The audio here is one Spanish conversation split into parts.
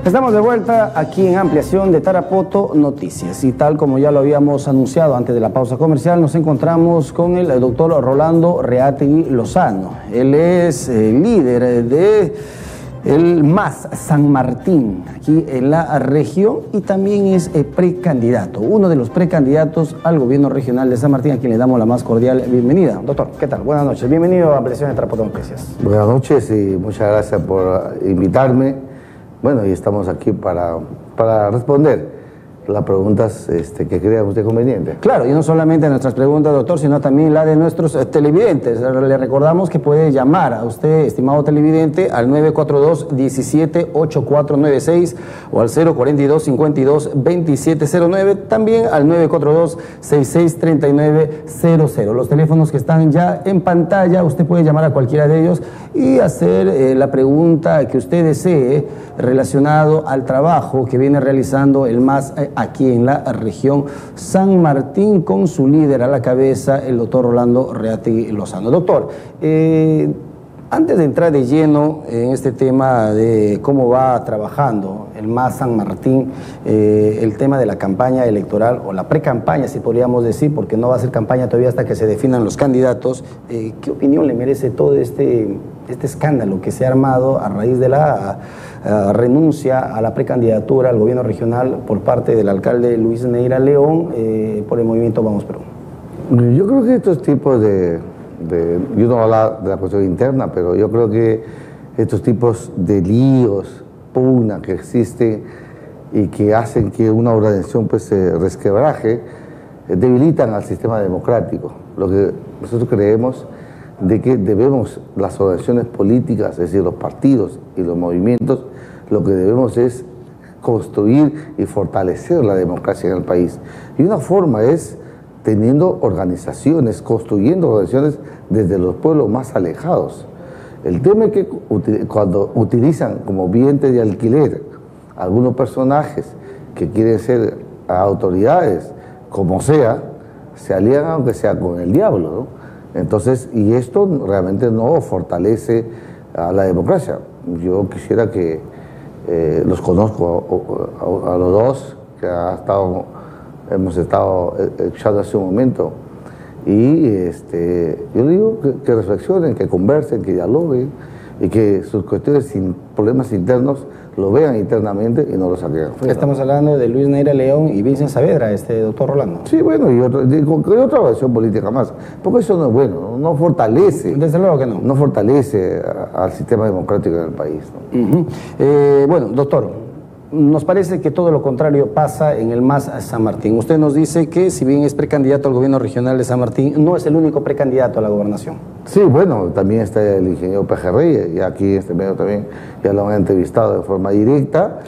Estamos de vuelta aquí en Ampliación de Tarapoto Noticias y tal como ya lo habíamos anunciado antes de la pausa comercial, nos encontramos con el doctor Rolando Reategui Lozano. Él es líder de el MAS San Martín aquí en la región y también es precandidato, uno de los precandidatos al gobierno regional de San Martín, a quien le damos la más cordial bienvenida. Doctor, ¿qué tal? Buenas noches, bienvenido a Ampliación de Tarapoto Noticias. Buenas noches y muchas gracias por invitarme. Bueno, y estamos aquí para responder las preguntas que crea usted conveniente. Claro, y no solamente nuestras preguntas, doctor, sino también la de nuestros televidentes. Le recordamos que puede llamar a usted, estimado televidente, al 942-17-8496 o al 042-52-2709, también al 942-663900. Los teléfonos que están ya en pantalla, usted puede llamar a cualquiera de ellos y hacer la pregunta que usted desee relacionado al trabajo que viene realizando el MAS aquí en la región San Martín, con su líder a la cabeza, el doctor Rolando Reategui Lozano. Doctor, antes de entrar de lleno en este tema de cómo va trabajando el MAS San Martín, el tema de la campaña electoral, o la pre-campaña, si podríamos decir, porque no va a ser campaña todavía hasta que se definan los candidatos, ¿qué opinión le merece todo este escándalo que se ha armado a raíz de la renuncia a la precandidatura al gobierno regional por parte del alcalde Luis Neira León por el movimiento Vamos Perú? Yo creo que estos tipos yo no voy a hablar de la cuestión interna, pero yo creo que estos tipos de líos, pugna que existen y que hacen que una organización pues se resquebraje, debilitan al sistema democrático. Lo que nosotros creemos de que debemos, las organizaciones políticas, es decir, los partidos y los movimientos, lo que debemos es construir y fortalecer la democracia en el país. Y una forma es teniendo organizaciones, construyendo organizaciones desde los pueblos más alejados. El tema es que cuando utilizan como vientre de alquiler algunos personajes que quieren ser autoridades, como sea, se alían aunque sea con el diablo, ¿no? Entonces, y esto realmente no fortalece a la democracia. Yo quisiera que los conozco a los dos, que hemos estado escuchando hace un momento, y yo digo que reflexionen, que conversen, que dialoguen, y que sus cuestiones sin problemas internos lo vean internamente y no lo saquen afuera. Estamos hablando de Luis Neira León y Vincent Saavedra, doctor Rolando. Sí, bueno, y otra versión política más, porque eso no es bueno, no fortalece. Desde luego que no. No fortalece al sistema democrático del país, ¿no? Bueno, doctor, nos parece que todo lo contrario pasa en el MAS San Martín. Usted nos dice que si bien es precandidato al gobierno regional de San Martín, no es el único precandidato a la gobernación. Sí, bueno, también está el ingeniero Pejerrey, y aquí este medio también ya lo han entrevistado de forma directa.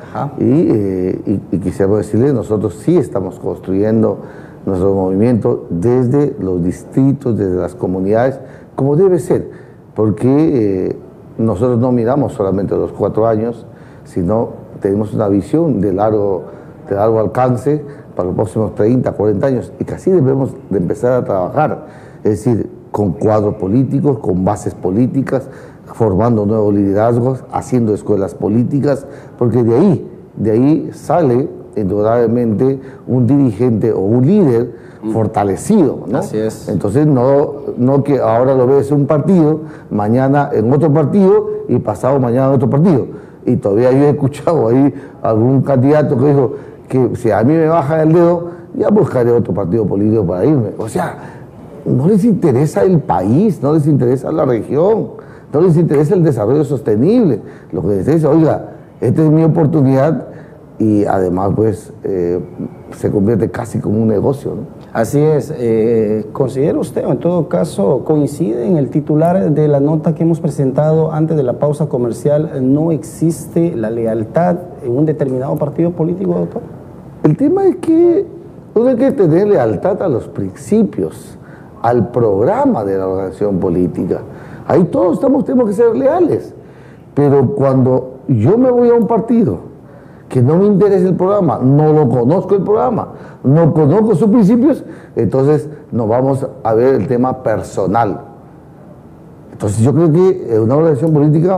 Y quisiera decirle, nosotros sí estamos construyendo nuestro movimiento desde los distritos, desde las comunidades, como debe ser, porque nosotros no miramos solamente los 4 años, sino tenemos una visión de largo alcance para los próximos 30, 40 años, y que así debemos de empezar a trabajar, es decir, con cuadros políticos, con bases políticas, formando nuevos liderazgos, haciendo escuelas políticas, porque de ahí sale indudablemente un dirigente o un líder fortalecido, ¿no? Así es. Entonces no que ahora lo ves en un partido, mañana en otro partido y pasado mañana en otro partido. Y todavía yo he escuchado ahí algún candidato que dijo que si a mí me baja el dedo, ya buscaré otro partido político para irme. O sea, no les interesa el país, no les interesa la región, no les interesa el desarrollo sostenible. Lo que les dice, oiga, esta es mi oportunidad, y además pues se convierte casi como un negocio, ¿no? Así es. ¿Considera usted, o en todo caso coincide en el titular de la nota que hemos presentado antes de la pausa comercial, no existe la lealtad en un determinado partido político, doctor? El tema es que uno hay que tener lealtad a los principios, al programa de la organización política. Ahí todos tenemos que ser leales. Pero cuando yo me voy a un partido que no me interesa el programa, no lo conozco el programa, no conozco sus principios, entonces nos vamos a ver el tema personal. Entonces yo creo que una organización política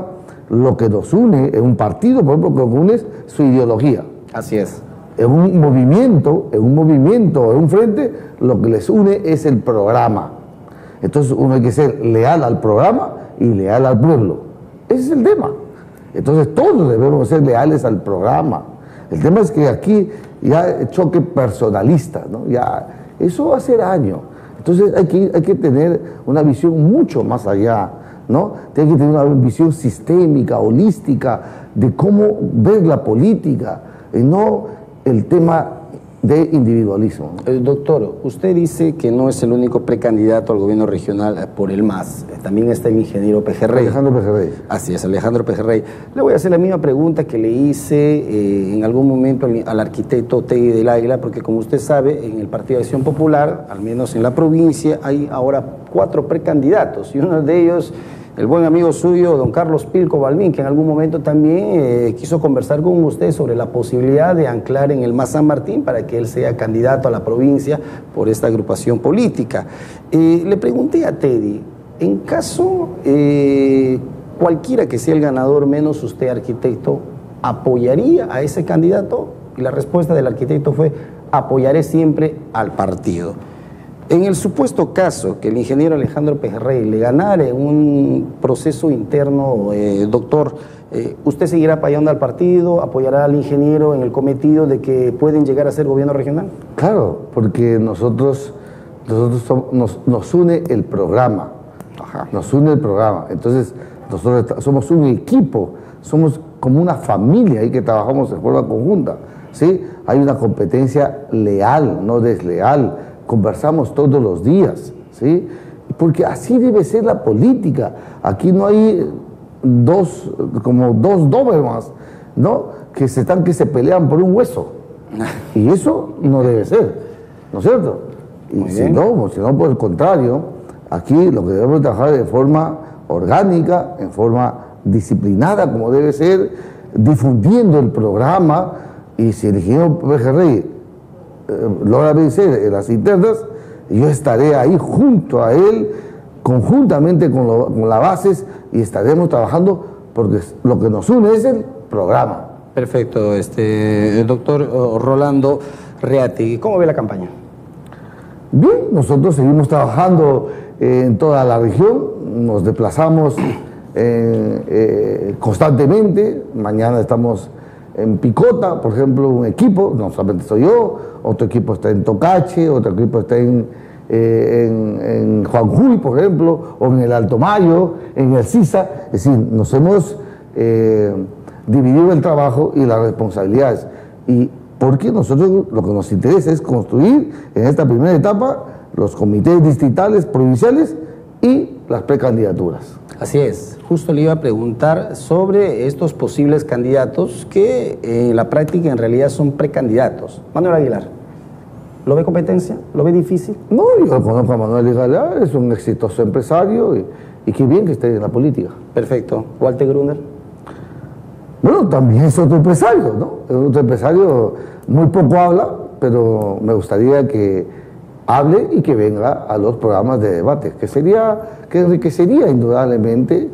lo que nos une en un partido, por ejemplo, lo que une es su ideología. Así es. En un movimiento, en un frente, lo que les une es el programa. Entonces uno hay que ser leal al programa y leal al pueblo. Ese es el tema. Entonces todos debemos ser leales al programa. El tema es que aquí ya choque personalista, ¿no? Ya, eso va a ser daño. Entonces hay que tener una visión mucho más allá, ¿no? Tiene que tener una visión sistémica, holística, de cómo ver la política, y no el tema de individualismo. Doctor, usted dice que no es el único precandidato al gobierno regional por el MAS. También está el ingeniero Pejerrey. Alejandro Pejerrey. Así es, Alejandro Pejerrey. Le voy a hacer la misma pregunta que le hice en algún momento al arquitecto Tegui del Águila, porque como usted sabe, en el Partido de Acción Popular, al menos en la provincia, hay ahora 4 precandidatos, y uno de ellos, el buen amigo suyo, don Carlos Pilco Balbín, que en algún momento también quiso conversar con usted sobre la posibilidad de anclar en el MAS San Martín para que él sea candidato a la provincia por esta agrupación política. Le pregunté a Teddy, en caso cualquiera que sea el ganador, menos usted, arquitecto, ¿apoyaría a ese candidato? Y la respuesta del arquitecto fue: apoyaré siempre al partido. En el supuesto caso que el ingeniero Alejandro Pejerrey le ganara en un proceso interno, doctor, ¿usted seguirá apoyando al partido, apoyará al ingeniero en el cometido de que pueden llegar a ser gobierno regional? Claro, porque nosotros nos une el programa. Ajá. Nos une el programa. Entonces, nosotros somos un equipo, somos como una familia ahí que trabajamos de forma conjunta, ¿sí? Hay una competencia leal, no desleal. Conversamos todos los días, ¿sí? Porque así debe ser la política. Aquí no hay como dos Dobermans, ¿no? Que se pelean por un hueso. Y eso no debe ser, ¿no es cierto? Y si no, por el contrario, aquí lo que debemos trabajar de forma orgánica, en forma disciplinada, como debe ser, difundiendo el programa. Y si el ingeniero Pejerrey logra vencer en las internas, yo estaré ahí junto a él, conjuntamente con las bases, y estaremos trabajando porque lo que nos une es el programa. Perfecto, el doctor Rolando Reategui, ¿cómo ve la campaña? Bien, nosotros seguimos trabajando en toda la región, nos desplazamos constantemente. Mañana estamos en Picota, por ejemplo, un equipo, no solamente soy yo, otro equipo está en Tocache, otro equipo está en Juanjuy, por ejemplo, o en el Alto Mayo, en el Sisa. Es decir, nos hemos dividido el trabajo y las responsabilidades. Y porque nosotros lo que nos interesa es construir en esta primera etapa los comités distritales, provinciales y las precandidaturas. Así es, justo le iba a preguntar sobre estos posibles candidatos que en la práctica en realidad son precandidatos. Manuel Aguilar, ¿lo ve competencia? ¿Lo ve difícil? No, yo conozco a Manuel Aguilar, es un exitoso empresario y qué bien que esté en la política. Perfecto. ¿Walter Gruner? Bueno, también es otro empresario, ¿no? Es otro empresario, muy poco habla, pero me gustaría que hable y que venga a los programas de debate, que enriquecería indudablemente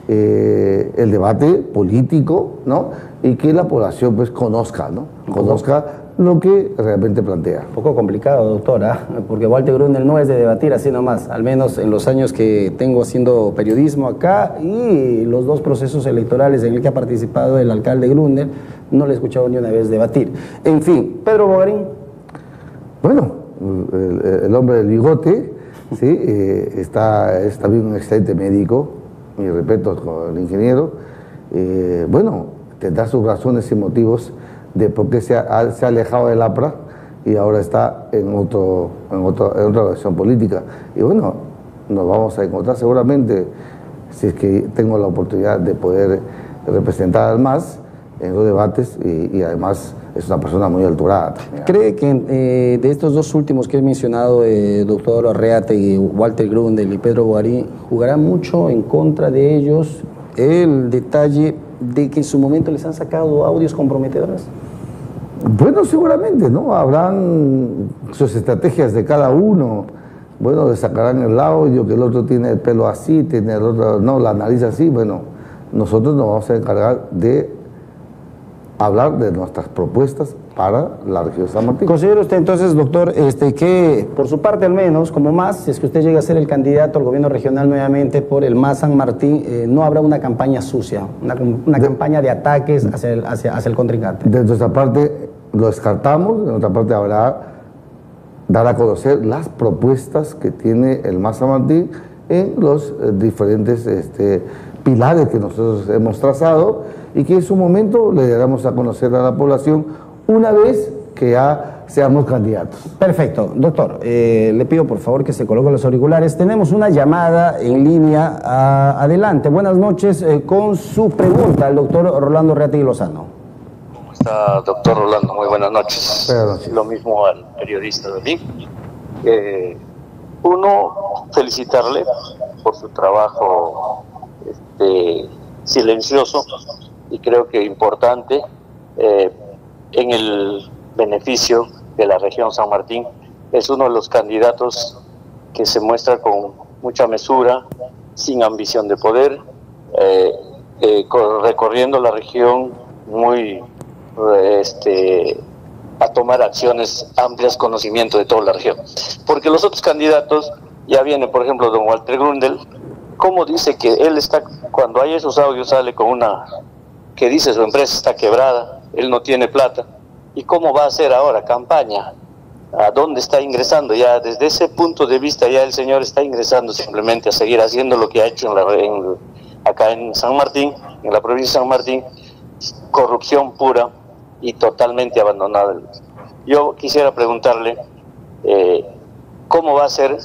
el debate político, ¿no? Y que la población pues conozca, ¿no? Conozca lo que realmente plantea. Un poco complicado, doctora, porque Walter Gruner no es de debatir así nomás, al menos en los años que tengo haciendo periodismo acá y los 2 procesos electorales en el que ha participado el alcalde Gruner, no le he escuchado ni una vez debatir. En fin, Pedro Bogarín. Bueno, el hombre del bigote, ¿sí? Es también un excelente médico, mis respetos con el ingeniero. Bueno, tendrá sus razones y motivos de por qué se ha alejado del APRA y ahora está en otra organización política. Y bueno, nos vamos a encontrar seguramente, si es que tengo la oportunidad de poder representar al MAS en los debates y además es una persona muy alturada también. ¿Cree que de estos 2 últimos que he mencionado, doctor Arreategui, Walter Gruner y Pedro Bogarín, jugará mucho en contra de ellos el detalle de que en su momento les han sacado audios comprometedores? Bueno, seguramente, ¿no? Habrán sus estrategias de cada uno. Bueno, le sacarán el audio, que el otro tiene el pelo así, tiene el otro, no, la nariz así. Bueno, nosotros nos vamos a encargar de hablar de nuestras propuestas para la región de San Martín. ¿Considera usted entonces, doctor, que por su parte al menos, como MAS, si es que usted llega a ser el candidato al gobierno regional nuevamente por el MAS San Martín, no habrá una campaña sucia, una campaña de ataques hacia el contrincante? De nuestra parte lo descartamos, de nuestra parte habrá dar a conocer las propuestas que tiene el MAS San Martín en los diferentes pilares que nosotros hemos trazado y que en su momento le daremos a conocer a la población una vez que ya seamos candidatos. Perfecto. Doctor, le pido por favor que se coloquen los auriculares. Tenemos una llamada en línea. Adelante. Buenas noches. Con su pregunta, el doctor Rolando Reategui Lozano. ¿Cómo está, doctor Rolando? Muy buenas noches. Buenas noches. Lo mismo al periodista Dalí. Uno, felicitarle por su trabajo silencioso y creo que importante en el beneficio de la región San Martín. Es uno de los candidatos que se muestra con mucha mesura, sin ambición de poder, recorriendo la región muy a tomar acciones amplias, conocimiento de toda la región. Porque los otros candidatos, ya viene por ejemplo don Walter Grundel, ¿cómo dice que él está, cuando hay esos audios sale con una, que dice su empresa está quebrada, él no tiene plata? ¿Y cómo va a hacer ahora campaña? ¿A dónde está ingresando? Ya desde ese punto de vista ya el señor está ingresando simplemente a seguir haciendo lo que ha hecho acá en San Martín, en la provincia de San Martín, corrupción pura y totalmente abandonada. Yo quisiera preguntarle cómo va a hacer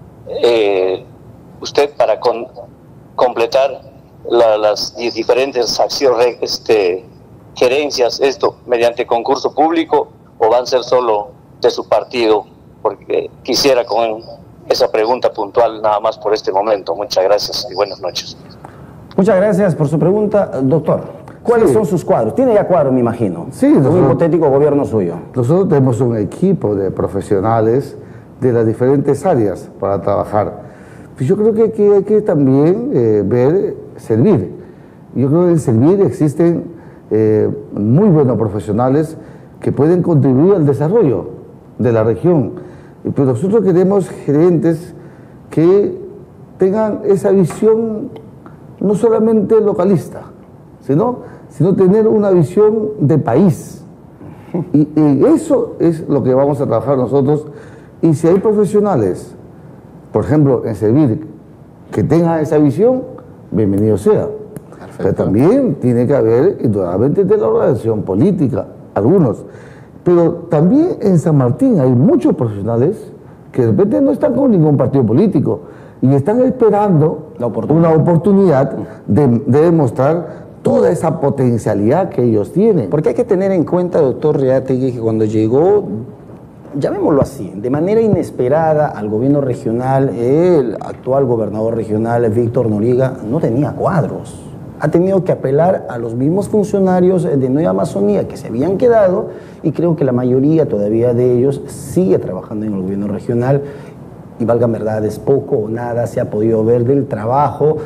usted para completar las diferentes acciones, gerencias, esto mediante concurso público o van a ser solo de su partido, porque quisiera con esa pregunta puntual nada más por este momento. Muchas gracias y buenas noches. Muchas gracias por su pregunta, doctor. ¿Cuáles son sus cuadros? Tiene ya cuadro, me imagino. Sí, un hipotético gobierno suyo. Nosotros tenemos un equipo de profesionales de las diferentes áreas para trabajar. Pues yo creo que aquí hay que también ver Servir. Yo creo que en Servir existen muy buenos profesionales que pueden contribuir al desarrollo de la región. Pero nosotros queremos gerentes que tengan esa visión no solamente localista, sino tener una visión de país. Y eso es lo que vamos a trabajar nosotros. Y si hay profesionales, por ejemplo, en Servir, que tengan esa visión, bienvenido sea. Perfecto. Pero también tiene que haber, indudablemente, de la organización política, algunos. Pero también en San Martín hay muchos profesionales que de repente no están con ningún partido político y están esperando una oportunidad de demostrar toda esa potencialidad que ellos tienen. Porque hay que tener en cuenta, doctor Reategui, que cuando llegó, llamémoslo así, de manera inesperada al gobierno regional, el actual gobernador regional, Víctor Noriega, no tenía cuadros. Ha tenido que apelar a los mismos funcionarios de Nueva Amazonía que se habían quedado, y creo que la mayoría todavía de ellos sigue trabajando en el gobierno regional. Y valga verdades, poco o nada se ha podido ver del trabajo,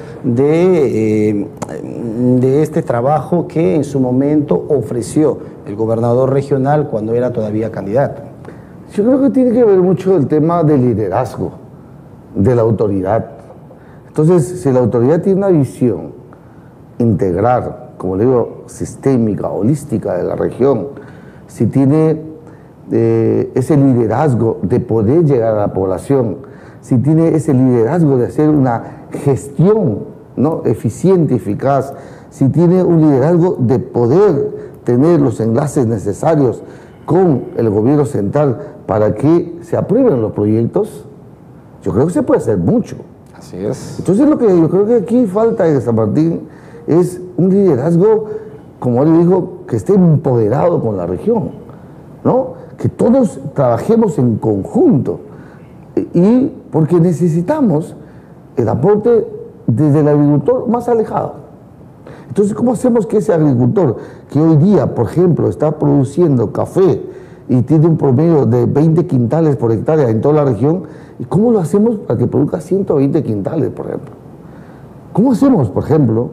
de este trabajo que en su momento ofreció el gobernador regional cuando era todavía candidato. Yo creo que tiene que ver mucho el tema del liderazgo, de la autoridad. Entonces, si la autoridad tiene una visión integral, como le digo, sistémica, holística de la región, si tiene ese liderazgo de poder llegar a la población, si tiene ese liderazgo de hacer una gestión, ¿no?, eficiente, eficaz, si tiene un liderazgo de poder tener los enlaces necesarios con el gobierno central para que se aprueben los proyectos, yo creo que se puede hacer mucho. Así es. Entonces lo que yo creo que aquí falta en San Martín es un liderazgo, como él dijo, que esté empoderado con la región, ¿no? Que todos trabajemos en conjunto, y porque necesitamos el aporte desde el agricultor más alejado. Entonces, ¿cómo hacemos que ese agricultor que hoy día, por ejemplo, está produciendo café y tiene un promedio de 20 quintales por hectárea en toda la región, y cómo lo hacemos para que produzca 120 quintales, por ejemplo? ¿Cómo hacemos, por ejemplo,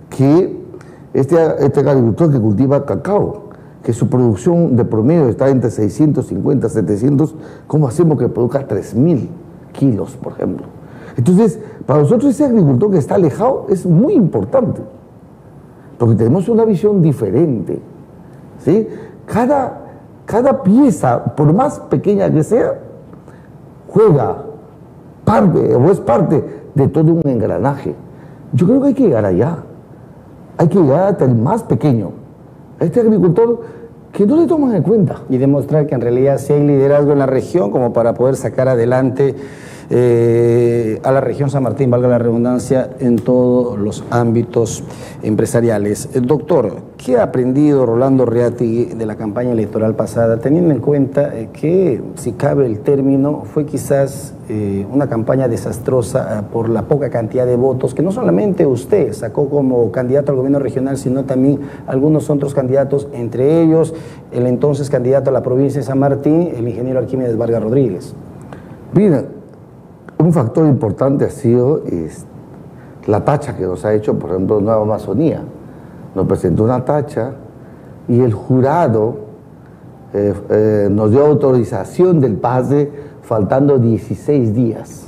que este agricultor que cultiva cacao, que su producción de promedio está entre 650, 700, ¿cómo hacemos que produzca 3.000 kilos, por ejemplo? Entonces, para nosotros ese agricultor que está alejado es muy importante, porque tenemos una visión diferente, ¿sí? Cada pieza, por más pequeña que sea, juega parte o es parte de todo un engranaje. Yo creo que hay que llegar allá, hay que llegar hasta el más pequeño, a este agricultor que no le toman en cuenta. Y demostrar que en realidad sí hay liderazgo en la región como para poder sacar adelante a la región San Martín, valga la redundancia, en todos los ámbitos empresariales. Doctor, ¿qué ha aprendido Rolando Reategui de la campaña electoral pasada, teniendo en cuenta que, si cabe el término, fue quizás una campaña desastrosa por la poca cantidad de votos que no solamente usted sacó como candidato al gobierno regional, sino también algunos otros candidatos, entre ellos el entonces candidato a la provincia de San Martín, el ingeniero Arquímedes Vargas Rodríguez? Miren, un factor importante ha sido la tacha que nos ha hecho, por ejemplo, Nueva Amazonía. Nos presentó una tacha y el jurado nos dio autorización del pase faltando 16 días.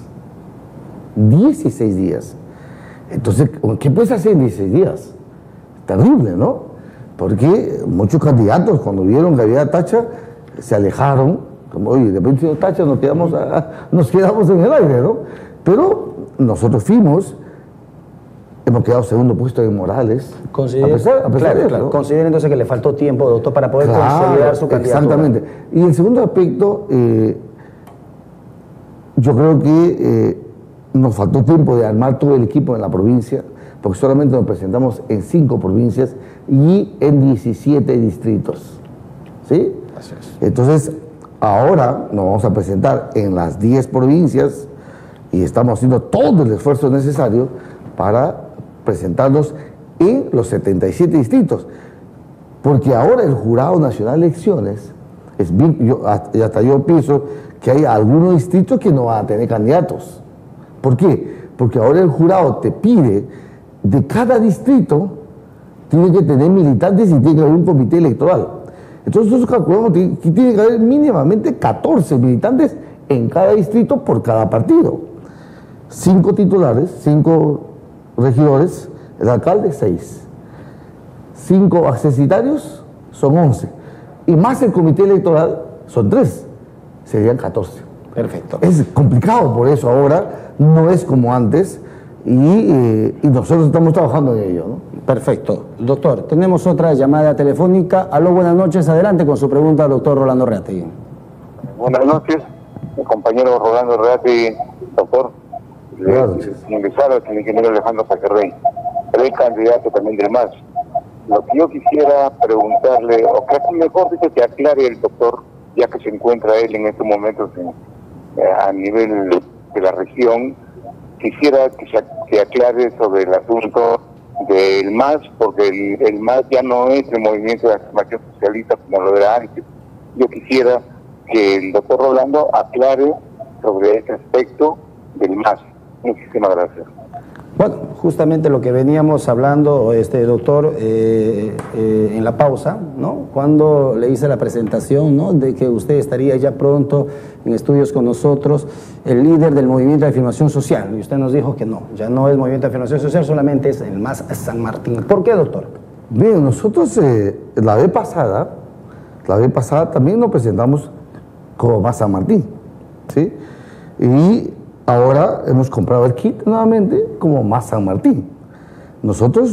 16 días. Entonces, ¿qué puedes hacer en 16 días? Terrible, ¿no? Porque muchos candidatos, cuando vieron que había tacha, se alejaron. Como, oye, de repente si tacha nos quedamos en el aire, ¿no? Pero nosotros hemos quedado segundo puesto en Morales. Considera entonces que le faltó tiempo, doctor, para poder consolidar su candidatura. Exactamente. Y el segundo aspecto, yo creo que nos faltó tiempo de armar todo el equipo en la provincia, porque solamente nos presentamos en 5 provincias y en 17 distritos. ¿Sí? Así es. Entonces, ahora nos vamos a presentar en las 10 provincias y estamos haciendo todo el esfuerzo necesario para presentarnos en los 77 distritos. Porque ahora el Jurado Nacional de Elecciones, hasta yo pienso que hay algunos distritos que no van a tener candidatos. ¿Por qué? Porque ahora el jurado te pide, de cada distrito, tiene que tener militantes y tiene que haber un comité electoral. Entonces nosotros calculamos que tiene que haber mínimamente 14 militantes en cada distrito por cada partido. 5 titulares, 5 regidores, el alcalde 6. 5 accesitarios son 11. Y más el comité electoral son 3. Serían 14. Perfecto. Es complicado por eso ahora, no es como antes. Y nosotros estamos trabajando en ello, ¿no? Perfecto. Doctor, tenemos otra llamada telefónica. Aló, buenas noches. Adelante con su pregunta, doctor Rolando Reategui. Buenas noches, mi compañero Rolando Reategui, doctor. Ingresar al ingeniero Alejandro Zaquerrey, precandidato también del MAS. Lo que yo quisiera preguntarle, o casi mejor dicho, que aclare el doctor, ya que se encuentra él en estos momentos a nivel de la región, quisiera que aclare sobre el asunto del MAS, porque el MAS ya no es el movimiento de acción socialista como lo era antes. Yo quisiera que el doctor Rolando aclare sobre este aspecto del MAS. Muchísimas gracias. Bueno, justamente lo que veníamos hablando, doctor, en la pausa, ¿no? Cuando le hice la presentación, ¿no?, de que usted estaría ya pronto en estudios con nosotros, el líder del Movimiento de Afirmación Social, y usted nos dijo que no, ya no es Movimiento de Afirmación Social, solamente es el MAS San Martín. ¿Por qué, doctor? Bien, nosotros la vez pasada también nos presentamos como MAS San Martín, ¿sí? Y ahora hemos comprado el kit nuevamente como MAS San Martín. Nosotros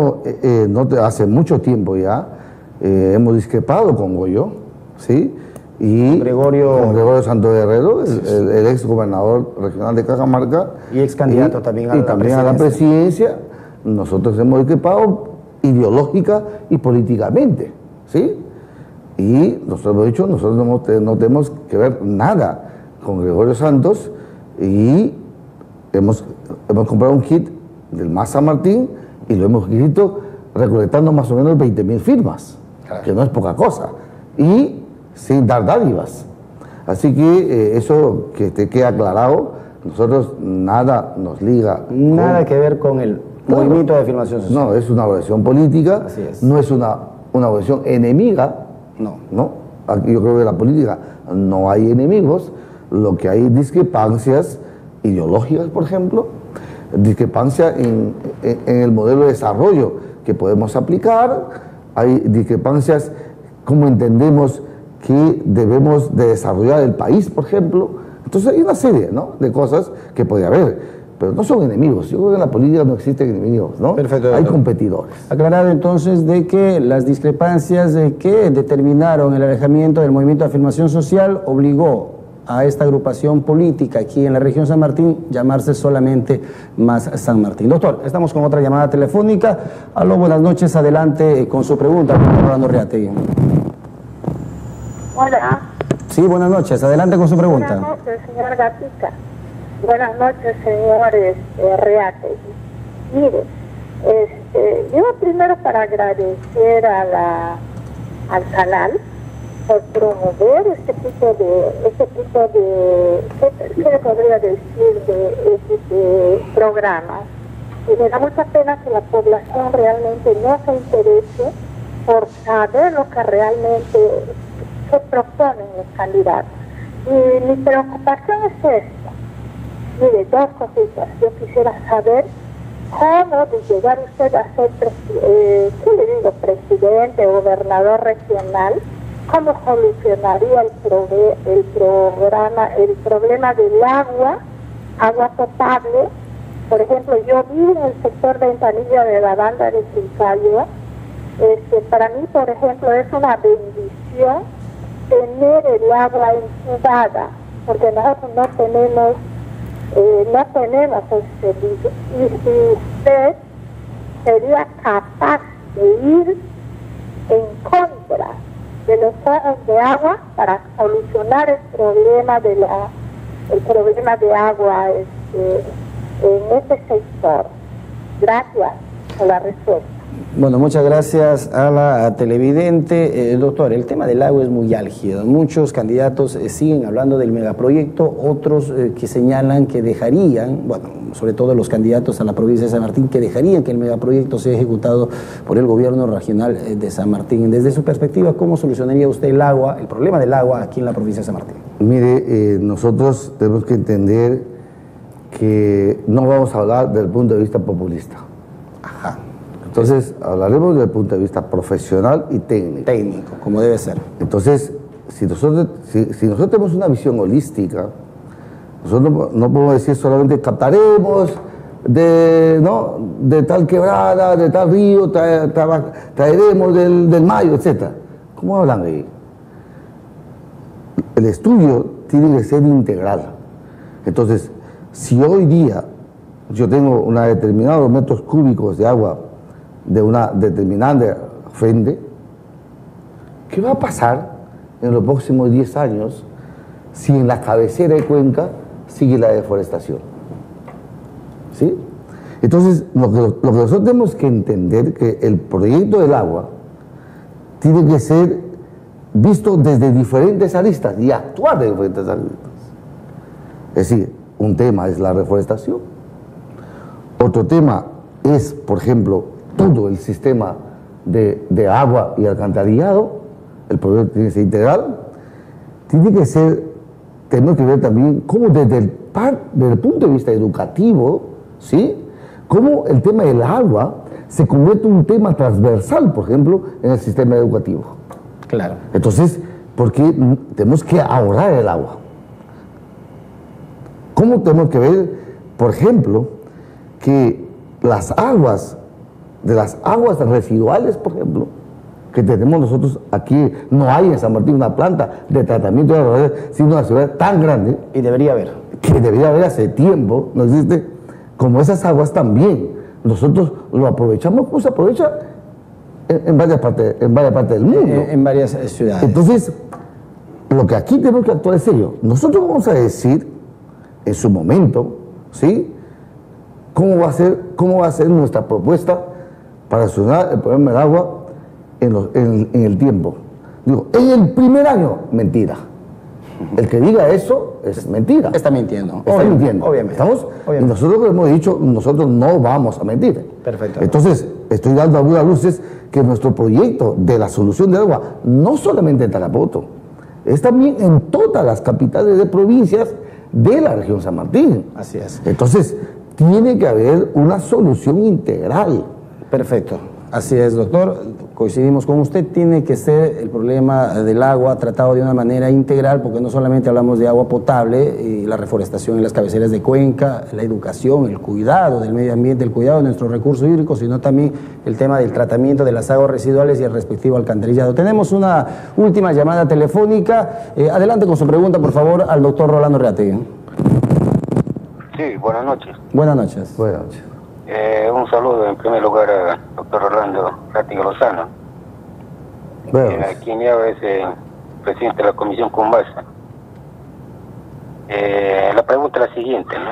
hace mucho tiempo ya hemos discrepado con Goyo, ¿sí? Y con Gregorio Santo Guerrero, el ex gobernador regional de Cajamarca. Y ex candidato también a la presidencia. Nosotros hemos discrepado ideológica y políticamente, ¿sí? Y nosotros hemos dicho, nosotros no tenemos que ver nada con Gregorio Santos. Y hemos comprado un kit del MAS San Martín y lo hemos escrito recolectando más o menos 20.000 firmas, que no es poca cosa, y sin dar dádivas. Así que eso que te quede aclarado, nosotros nada nos liga. Nada que ver con el Movimiento de Afirmación Social. No, es una organización política, Así es. no es una organización enemiga. No. Aquí yo creo que en la política no hay enemigos, lo que hay discrepancias ideológicas, por ejemplo, discrepancia en el modelo de desarrollo que podemos aplicar, hay discrepancias cómo entendemos que debemos de desarrollar el país, por ejemplo. Entonces hay una serie, ¿no?, de cosas que puede haber. Pero no son enemigos. Yo creo que en la política no existen enemigos, ¿no? Perfecto, hay doctor. competidores. Aclarado entonces de que las discrepancias que determinaron el alejamiento del Movimiento de Afirmación Social obligó a esta agrupación política aquí en la región San Martín llamarse solamente Más San Martín. Doctor, estamos con otra llamada telefónica. Aló, buenas noches, adelante con su pregunta, doctor Rolando Reategui. Hola. Sí, buenas noches, adelante con su pregunta. Buenas noches, señor Gatica. Buenas noches, señores Reategui. Mire, yo primero para agradecer al canal por promover este tipo de ¿qué le podría decir? de programas. Y me da mucha pena que la población realmente no se interese por saber lo que realmente se proponen los candidatos. Y mi preocupación es esta. Mire, dos cositas. Yo quisiera saber cómo de llegar usted a ser presidente o gobernador regional, cómo solucionaría el problema del agua potable. Por ejemplo, yo vivo en el sector de Ventanilla de la banda de Chilcayua. Para mí, por ejemplo, es una bendición tener el agua entubada, porque nosotros no tenemos ese servicio. Y si usted sería capaz de ir en contra de los ojos de agua para solucionar el problema de agua en este sector. Gracias por la respuesta. Bueno, muchas gracias a la televidente. Doctor, el tema del agua es muy álgido. Muchos candidatos siguen hablando del megaproyecto, otros que señalan que dejarían, bueno, sobre todo los candidatos a la provincia de San Martín, que dejarían que el megaproyecto sea ejecutado por el gobierno regional de San Martín. Desde su perspectiva, ¿cómo solucionaría usted el problema del agua aquí en la provincia de San Martín? Mire, nosotros tenemos que entender que no vamos a hablar desde el punto de vista populista. Ajá. Entonces, hablaremos desde el punto de vista profesional y técnico. Técnico, como debe ser. Entonces, si nosotros tenemos una visión holística, nosotros no podemos decir solamente captaremos de tal quebrada, de tal río, traeremos del Mayo, etc. ¿Cómo hablan ahí? El estudio tiene que ser integral. Entonces, si hoy día yo tengo unos determinados metros cúbicos de agua de una determinante fuente, ¿qué va a pasar en los próximos 10 años si en la cabecera de cuenca sigue la deforestación? ¿Sí? Entonces, lo que nosotros tenemos que entender que el proyecto del agua tiene que ser visto desde diferentes aristas y actuar de diferentes aristas. Es decir, un tema es la reforestación, otro tema es, por ejemplo, todo el sistema de agua y alcantarillado. El proyecto tiene que ser integral, tenemos que ver también cómo desde el punto de vista educativo, ¿sí?, cómo el tema del agua se convierte en un tema transversal, por ejemplo, en el sistema educativo. Claro. Entonces, ¿por qué tenemos que ahorrar el agua? ¿Cómo tenemos que ver, por ejemplo, que las aguas residuales, por ejemplo, que tenemos nosotros aquí, no hay en San Martín una planta de tratamiento de aguas, sino una ciudad tan grande, Y debería haber. que debería haber hace tiempo, no existe, como esas aguas también. Nosotros lo aprovechamos, como se aprovecha en varias partes del mundo. En varias ciudades. Entonces, lo que aquí tenemos que actuar es serio. Nosotros vamos a decir, en su momento, ¿sí?, cómo va a ser nuestra propuesta para solucionar el problema del agua en el tiempo. Digo, en el primer año, mentira. El que diga eso es mentira. Está mintiendo. Está mintiendo. Obviamente. ¿Estamos? Obviamente. Y nosotros lo hemos dicho, nosotros no vamos a mentir. Perfecto. Entonces, estoy dando algunas luces que nuestro proyecto de la solución del agua, no solamente en Tarapoto, es también en todas las capitales de provincias de la región San Martín. Así es. Entonces, tiene que haber una solución integral. Perfecto. Así es, doctor. Coincidimos con usted. Tiene que ser el problema del agua tratado de una manera integral, porque no solamente hablamos de agua potable y la reforestación en las cabeceras de cuenca, la educación, el cuidado del medio ambiente, el cuidado de nuestros recursos hídricos, sino también el tema del tratamiento de las aguas residuales y el respectivo alcantarillado. Tenemos una última llamada telefónica. Adelante con su pregunta, por favor, al doctor Rolando Reategui. Sí, buenas noches. Buenas noches. Buenas noches. Un saludo en primer lugar al doctor Rolando Reategui Lozano, quien ya es presidente de la Comisión Cumbasa. La pregunta es la siguiente, ¿no?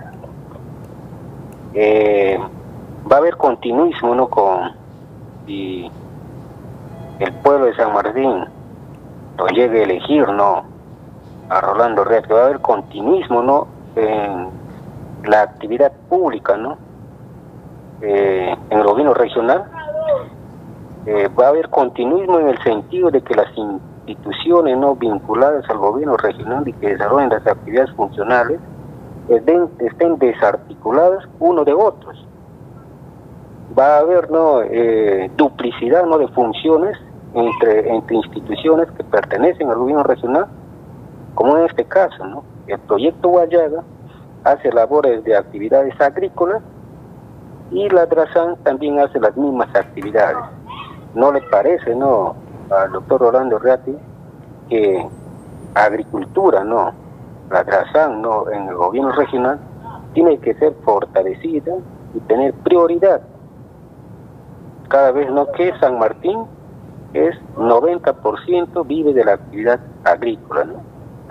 ¿Va a haber continuismo, no, con si el pueblo de San Martín lo llegue a elegir, no, a Rolando Reategui? ¿Va a haber continuismo, no, en la actividad pública, no, en el gobierno regional? Va a haber continuismo en el sentido de que las instituciones no vinculadas al gobierno regional y que desarrollen las actividades funcionales estén desarticuladas uno de otros. Va a haber, no, duplicidad, no, de funciones entre instituciones que pertenecen al gobierno regional, como en este caso, ¿no? El proyecto Guayaga hace labores de actividades agrícolas y la DRASAN también hace las mismas actividades. ¿No le parece, no, al doctor Rolando Reategui, que agricultura, no, la DRASAN, no, en el gobierno regional tiene que ser fortalecida y tener prioridad? Cada vez, no, que San Martín es 90% vive de la actividad agrícola, ¿no?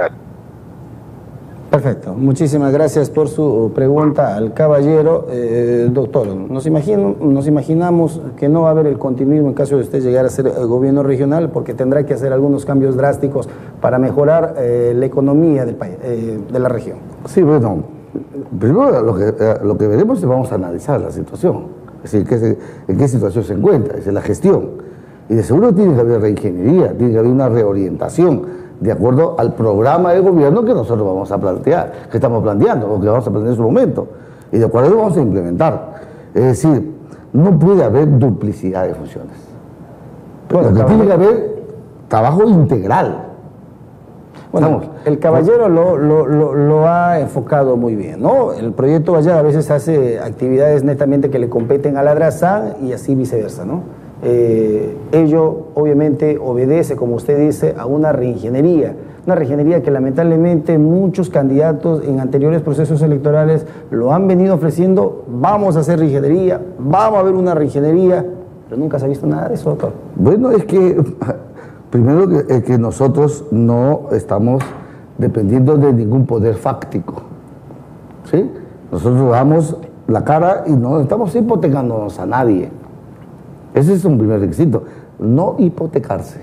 Perfecto. Muchísimas gracias por su pregunta al caballero. Doctor, nos imaginamos que no va a haber el continuismo en caso de usted llegar a ser gobierno regional, porque tendrá que hacer algunos cambios drásticos para mejorar la economía del país, de la región. Sí, bueno, primero lo que veremos es vamos a analizar la situación, es decir, en qué situación se encuentra, es la gestión. Y de seguro tiene que haber reingeniería, tiene que haber una reorientación de acuerdo al programa de gobierno que nosotros vamos a plantear, que estamos planteando, o que vamos a plantear en su momento, y de acuerdo a eso vamos a implementar. Es decir, no puede haber duplicidad de funciones. Bueno, lo que tiene que haber trabajo integral. Bueno, el caballero lo ha enfocado muy bien, ¿no? El proyecto Guayaga a veces hace actividades netamente que le competen a la DRASAN y así viceversa, ¿no? Ello obviamente obedece, como usted dice, a una reingeniería que lamentablemente muchos candidatos en anteriores procesos electorales lo han venido ofreciendo. Vamos a hacer reingeniería, vamos a ver una reingeniería, pero nunca se ha visto nada de eso, doctor. Bueno, es que primero que nosotros no estamos dependiendo de ningún poder fáctico, ¿sí? Nosotros damos la cara y no estamos hipotecándonos a nadie. Ese es un primer requisito, no hipotecarse.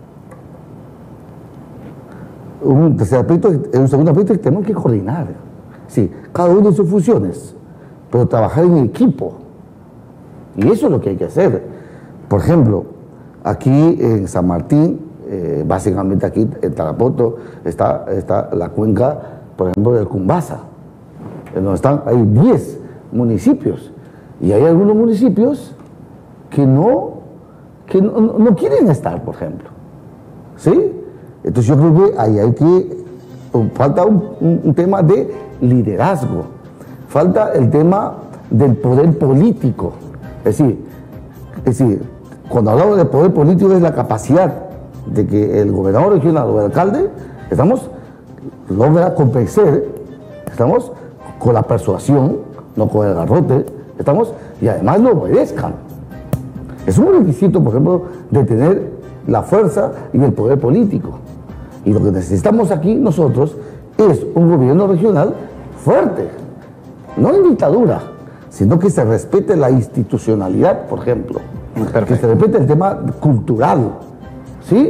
Un tercer aspecto, un segundo aspecto es que tenemos que coordinar. Sí, cada uno de sus funciones, pero trabajar en equipo. Y eso es lo que hay que hacer. Por ejemplo, aquí en San Martín, básicamente aquí en Tarapoto, está la cuenca, por ejemplo, del Cumbasa, en donde hay 10 municipios. Y hay algunos municipios que no quieren estar, por ejemplo, ¿sí? Entonces yo creo que ahí falta un tema de liderazgo, falta el tema del poder político, es decir, cuando hablamos de poder político es la capacidad de que el gobernador regional o el alcalde, logra convencer, con la persuasión, no con el garrote, y además lo obedezcan. Es un requisito, por ejemplo, de tener la fuerza y el poder político. Y lo que necesitamos aquí nosotros es un gobierno regional fuerte, no en dictadura, sino que se respete la institucionalidad, por ejemplo. Perfecto. Que se respete el tema cultural, ¿sí?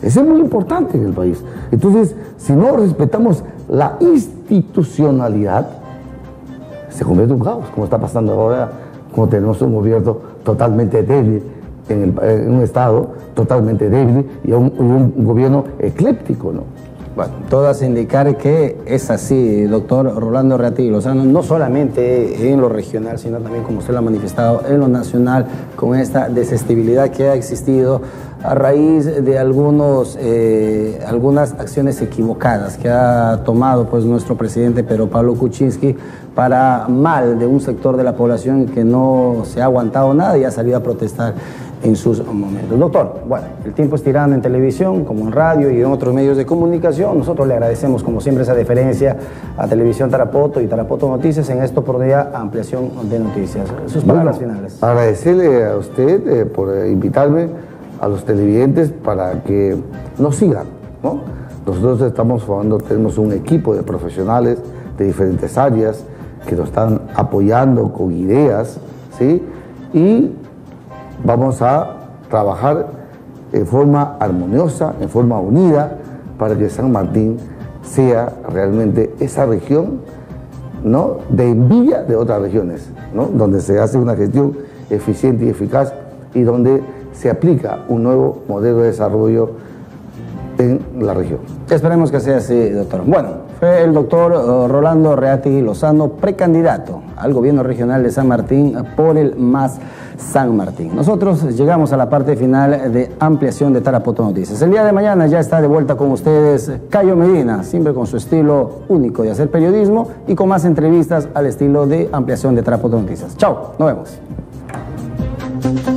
Eso es muy importante en el país. Entonces, si no respetamos la institucionalidad, se convierte en un caos, como está pasando ahora, como tenemos un gobierno totalmente débil, en un Estado totalmente débil y un gobierno ecléptico, ¿no? Bueno, todo hace indicar que es así, doctor Rolando Reati Lozano, no solamente en lo regional, sino también, como usted lo ha manifestado, en lo nacional, con esta desestabilidad que ha existido a raíz de algunas acciones equivocadas que ha tomado pues nuestro presidente Pedro Pablo Kuczynski para mal de un sector de la población que no se ha aguantado nada y ha salido a protestar en sus momentos. Doctor, bueno, el tiempo es tirano en televisión, como en radio y en otros medios de comunicación. Nosotros le agradecemos, como siempre, esa deferencia a Televisión Tarapoto y Tarapoto Noticias en esta oportunidad ampliación de noticias. Sus palabras finales. Agradecerle a usted por invitarme, a los televidentes, para que nos sigan, ¿no? Nosotros estamos formando, tenemos un equipo de profesionales de diferentes áreas que nos están apoyando con ideas, ¿sí? Y vamos a trabajar en forma armoniosa, en forma unida, para que San Martín sea realmente esa región, ¿no?, de envidia de otras regiones, ¿no?, donde se hace una gestión eficiente y eficaz y donde se aplica un nuevo modelo de desarrollo en la región. Esperemos que sea así, doctor. Bueno, fue el doctor Rolando Reati Lozano, precandidato al gobierno regional de San Martín por el MAS San Martín. Nosotros llegamos a la parte final de ampliación de Tarapoto Noticias. El día de mañana ya está de vuelta con ustedes Cayo Medina, siempre con su estilo único de hacer periodismo y con más entrevistas al estilo de ampliación de Tarapoto Noticias. Chao, nos vemos.